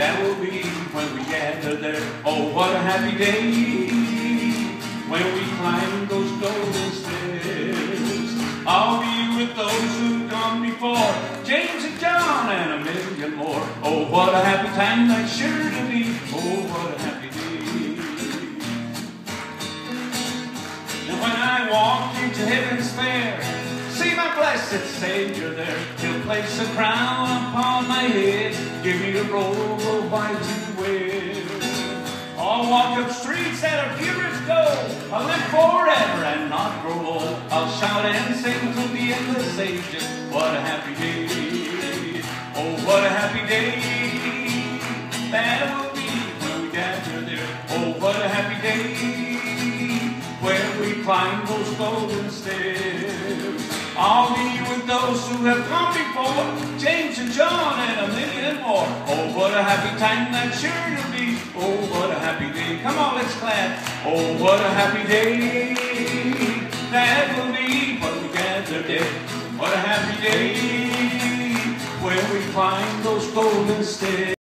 that will be when we gather there. Oh, what a happy day when we climb those golden stairs. I'll be with those who've gone before, James and John and a million more. Oh, what a happy time that's sure to be. Oh, what a happy day. And when I walk into heaven's fair, see my blessed Savior there. He'll place a crown upon my head, give me a robe of white to wear. I'll walk up streets that are pure as gold. I'll live forever and not grow old. I'll shout and sing till the endless ages. What a happy day. Oh, what a happy day that will be when we gather there. Oh, what a happy day where we climb those golden stairs. I'll be with those who have come before, James and John and a million more. Oh, what a happy time that's sure to be. Oh, what a happy day. Come on, let's clap. Oh, what a happy day that will be when we gather there. What a happy day where we climb those golden stairs.